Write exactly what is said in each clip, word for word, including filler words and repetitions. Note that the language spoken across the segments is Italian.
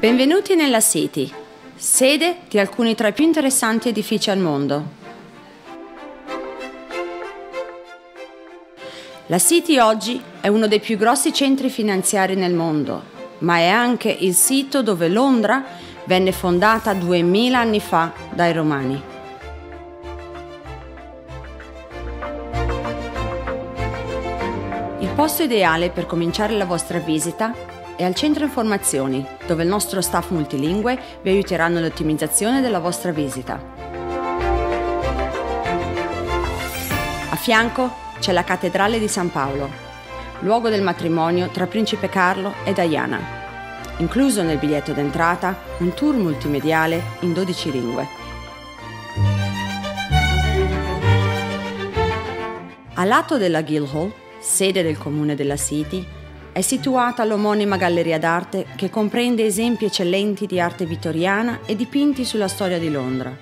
Benvenuti nella City, sede di alcuni tra i più interessanti edifici al mondo. La City oggi è uno dei più grossi centri finanziari nel mondo, ma è anche il sito dove Londra venne fondata duemila anni fa dai Romani. Il posto ideale per cominciare la vostra visita è al centro informazioni, dove il nostro staff multilingue vi aiuteranno nell'ottimizzazione della vostra visita. A fianco c'è la Cattedrale di San Paolo, luogo del matrimonio tra Principe Carlo e Diana, incluso nel biglietto d'entrata un tour multimediale in dodici lingue. A lato della Guildhall, sede del comune della City, è situata l'omonima galleria d'arte che comprende esempi eccellenti di arte vittoriana e dipinti sulla storia di Londra.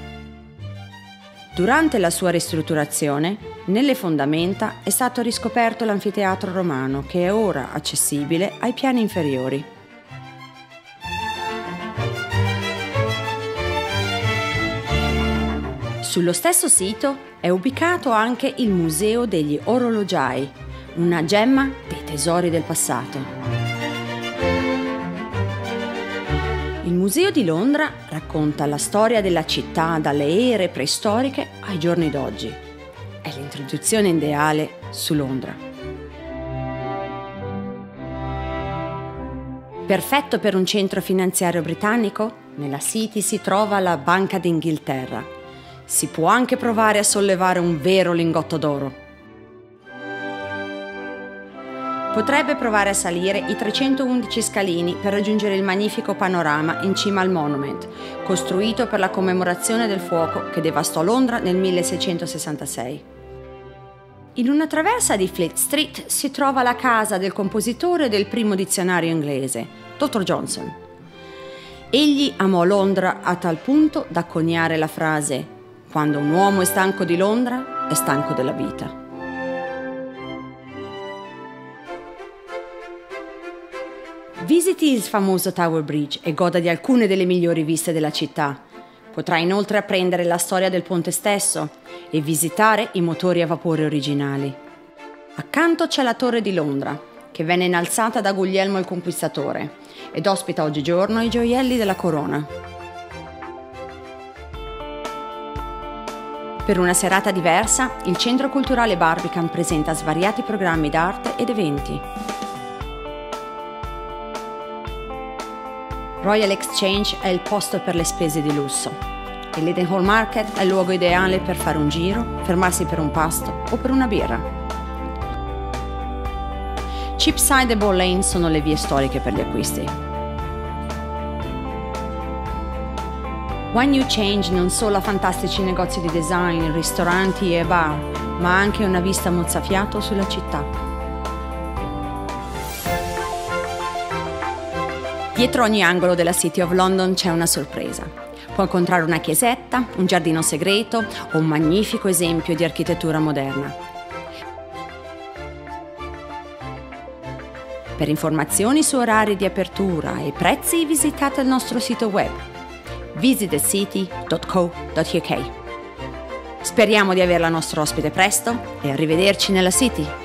Durante la sua ristrutturazione, nelle fondamenta è stato riscoperto l'anfiteatro romano, che è ora accessibile ai piani inferiori. Sullo stesso sito è ubicato anche il Museo degli Orologiai, una gemma dei tesori del passato. Il Museo di Londra racconta la storia della città dalle ere preistoriche ai giorni d'oggi. È l'introduzione ideale su Londra. Perfetto per un centro finanziario britannico, nella City si trova la Banca d'Inghilterra. Si può anche provare a sollevare un vero lingotto d'oro. Potrebbe provare a salire i trecentoundici scalini per raggiungere il magnifico panorama in cima al Monument, costruito per la commemorazione del fuoco che devastò Londra nel milleseicentosessantasei. In una traversa di Fleet Street si trova la casa del compositore del primo dizionario inglese, dottor Johnson. Egli amò Londra a tal punto da coniare la frase: «Quando un uomo è stanco di Londra, è stanco della vita». Visiti il famoso Tower Bridge e goda di alcune delle migliori viste della città. Potrà inoltre apprendere la storia del ponte stesso e visitare i motori a vapore originali. Accanto c'è la Torre di Londra, che venne innalzata da Guglielmo il Conquistatore ed ospita oggigiorno i gioielli della corona. Per una serata diversa, il Centro Culturale Barbican presenta svariati programmi d'arte ed eventi. Royal Exchange è il posto per le spese di lusso. Il Leadenhall Market è il luogo ideale per fare un giro, fermarsi per un pasto o per una birra. Cheapside e Ball Lane sono le vie storiche per gli acquisti. One New Change non solo ha fantastici negozi di design, ristoranti e bar, ma anche una vista mozzafiato sulla città. Dietro ogni angolo della City of London c'è una sorpresa. Può incontrare una chiesetta, un giardino segreto o un magnifico esempio di architettura moderna. Per informazioni su orari di apertura e prezzi visitate il nostro sito web visit the city dot co dot u k. Speriamo di averla nostro ospite presto e arrivederci nella City!